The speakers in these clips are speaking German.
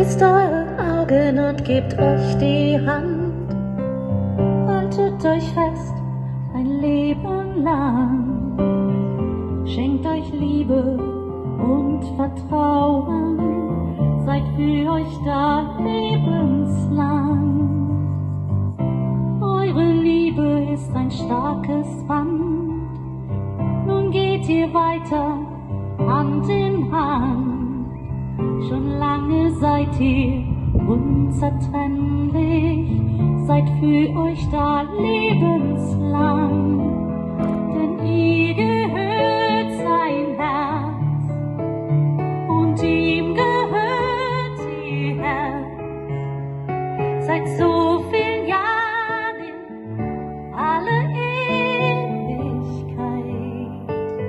Schließt eure Augen und gebt euch die Hand. Haltet euch fest ein Leben lang. Schenkt euch Liebe und Vertrauen. Seid für euch da lebenslang. Eure Liebe ist ein starkes Band. Nun geht ihr weiter Hand in Hand. Schon lange seid ihr unzertrennlich, seid für euch da lebenslang. Denn ihr gehört sein Herz und ihm gehört ihr Herz. Seit so vielen Jahren in alle Ewigkeit.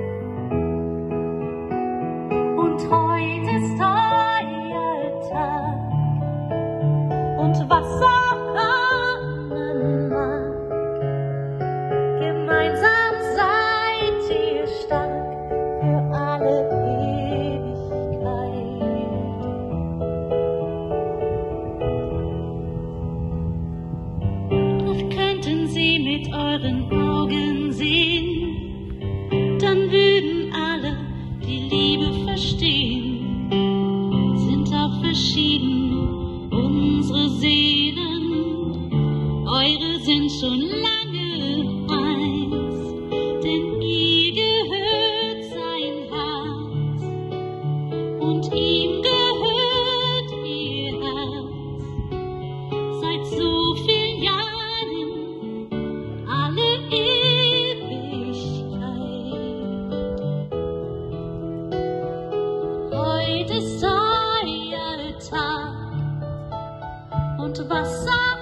Und heute ist und was auch kommen mag, gemeinsam seid ihr stark für alle Ewigkeit. Doch könnten Sie mit euren Augen sehen, dann würden alle die Liebe verstehen. Sind auch verschieden unsere Seelen, eure sind schon lange eins, denn ihr gehört sein Herz und ihm gehört ihr Herz. Seit so vielen Jahren alle Ewigkeit. Heute ist euer Tag. Und was